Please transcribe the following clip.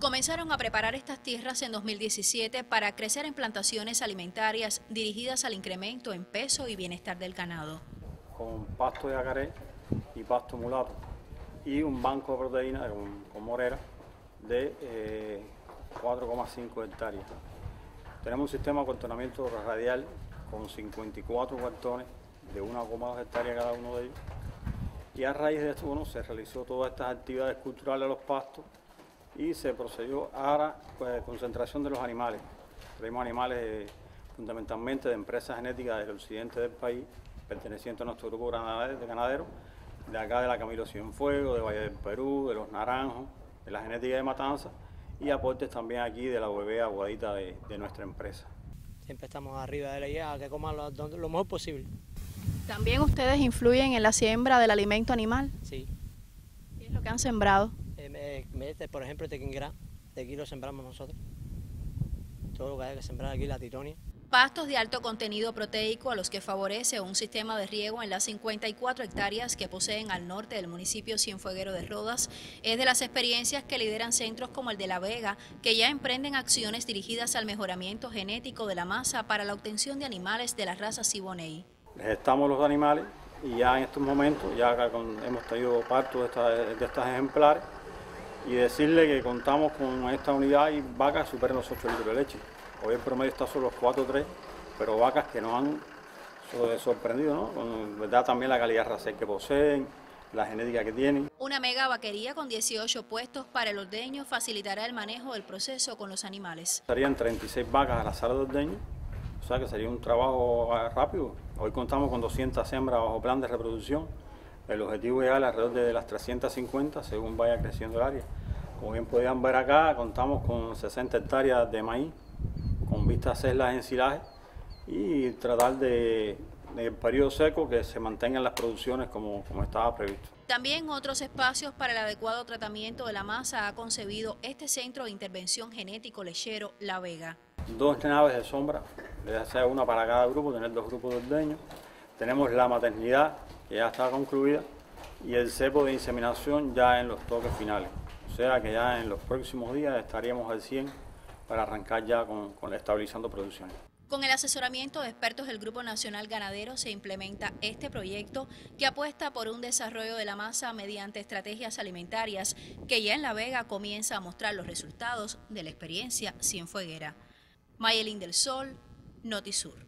Comenzaron a preparar estas tierras en 2017 para crecer en plantaciones alimentarias dirigidas al incremento en peso y bienestar del ganado. Con pasto de yacaré y pasto mulato y un banco de proteína con morera de 4,5 hectáreas. Tenemos un sistema de acuartelamiento radial con 54 cuartones de 1,2 hectáreas cada uno de ellos. Y a raíz de esto, se realizó todas estas actividades culturales de los pastos y se procedió a la concentración de los animales. Tenemos animales fundamentalmente de empresas genéticas del occidente del país, pertenecientes a nuestro grupo de ganaderos, de acá de la Camilo Cienfuegos, de Valle del Perú, de Los Naranjos, de la genética de Matanza y aportes también aquí de la huevea aguadita de nuestra empresa. Siempre estamos arriba de la idea a que coman lo mejor posible. ¿También ustedes influyen en la siembra del alimento animal? Sí. ¿Qué es lo que han sembrado? Por ejemplo, tequingrá, de aquí lo sembramos nosotros. Todo lo que hay que sembrar aquí, la titonia. Pastos de alto contenido proteico a los que favorece un sistema de riego en las 54 hectáreas que poseen al norte del municipio Cienfueguero de Rodas es de las experiencias que lideran centros como el de La Vega, que ya emprenden acciones dirigidas al mejoramiento genético de la masa para la obtención de animales de la raza Siboney. Gestamos los animales y ya en estos momentos hemos tenido parto de estas ejemplares y decirle que contamos con esta unidad y vacas que superan los 8 litros de leche. Hoy el promedio está sobre los 4,3, pero vacas que nos han sorprendido, ¿no? Con verdad también la calidad racial que poseen, la genética que tienen. Una mega vaquería con 18 puestos para el ordeño facilitará el manejo del proceso con los animales. Serían 36 vacas a la sala de ordeño, o sea que sería un trabajo rápido. Hoy contamos con 200 hembras bajo plan de reproducción. El objetivo es llegar alrededor de las 350 según vaya creciendo el área. Como bien podían ver acá, contamos con 60 hectáreas de maíz, con vista a hacer las ensilajes y tratar de el periodo seco que se mantengan las producciones como estaba previsto. También otros espacios para el adecuado tratamiento de la masa ha concebido este Centro de Intervención Genético Lechero La Vega. 2 naves de sombra, debe ser una para cada grupo, tener 2 grupos de ordeño. Tenemos la maternidad, que ya está concluida, y el cepo de inseminación ya en los toques finales. O sea que ya en los próximos días estaríamos al 100 para arrancar ya con estabilizando producciones. Con el asesoramiento de expertos del Grupo Nacional Ganadero se implementa este proyecto que apuesta por un desarrollo de la masa mediante estrategias alimentarias que ya en La Vega comienza a mostrar los resultados de la experiencia cienfueguera. Mayelín del Sol, Notisur.